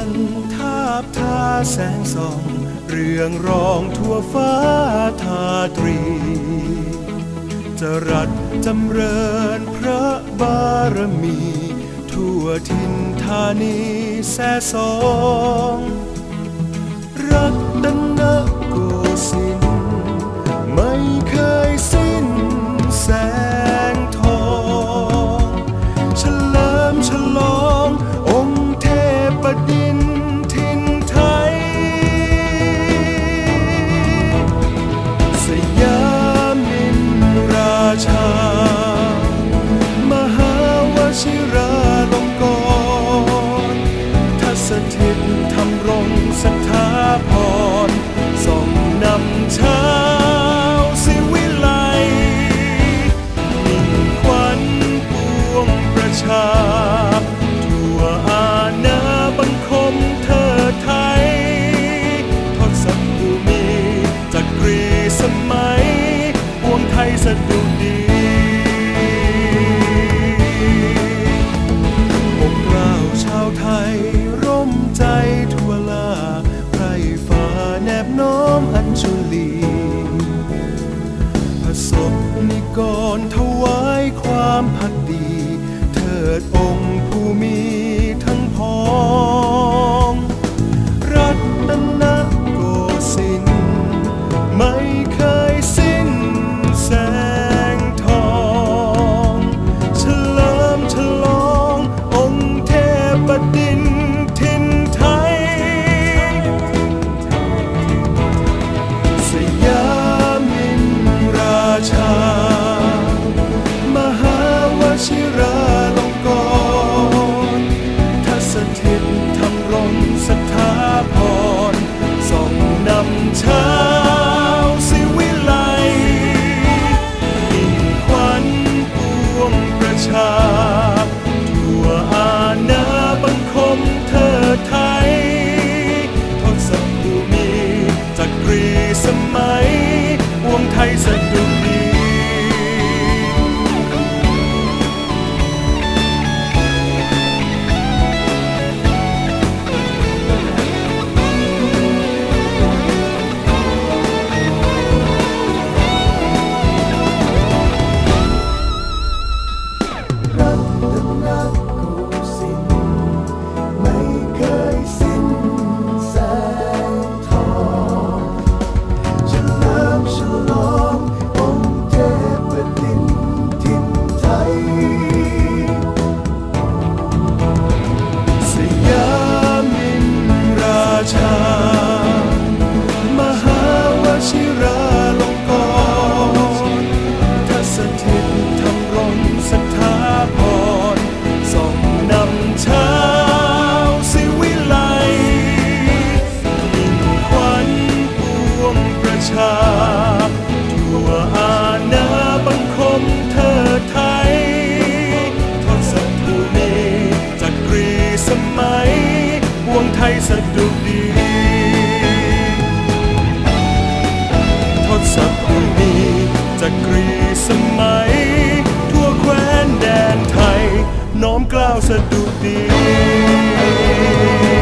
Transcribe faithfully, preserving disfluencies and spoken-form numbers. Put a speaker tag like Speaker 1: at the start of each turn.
Speaker 1: นทาบทาแสงส่องเรืองรองทั่วฟ้าทาตรีจรัสจำเริญพระบารมีทั่วทินธานีแส่สองรัตนโกสินทร์ไม่เคยสิ้นแสงทองเฉลิมฉลององค์เทพดินทินไทยสยามินราชามหาวชิราลงกรณ์ทัศถิตธรรมรงสถาพรส่องนำชาวศิวิไลมิ่งขวัญปวงประชาทั่วอาณาบังคมเธอไทยทศภูมิจักรีสมัยปวงไทยสะดุดีปกเกล้าชาวไทยร่มใจทั่วลาไพร่ฟ้าแนบน้อมอัญชุลีผสมนิกรถวายความพักดีเถิดองค์ผู้มีทั้งพ้องรัตนโกสินทร์ไม่เคยสิ้นแสงทองเฉลิมฉลององค์เทพดินทินไทยสยามินราชามหาวชิราลงกรณ์ทัศถิตธรรมรงสถาพรส่องนำชาวศิวิไลมิ่งขวัญปวงประชาทั่วอาณาบังคมเธอไทยทศภูมิจักรีสมัยปวงไทยสะดุดีรัตนโกสินทร์ไม่เคยสิ้นแสงทองเฉลิมฉลององค์เทพดินทินไทยสยามินราชามหาวชิราลงกรณ์ทัศถิตธรรมรงสถาพรส่องนำชาวศิวิไลมิ่งขวัญปวงประชาทั่วอาณาบังคมเธอไทยทศภูมิจักรีสมัยปวงไทยสะดุดีทศภูมิจักรีสมัยทั่วแคว้นแดนไทยน้อมเกล้าสะดุดี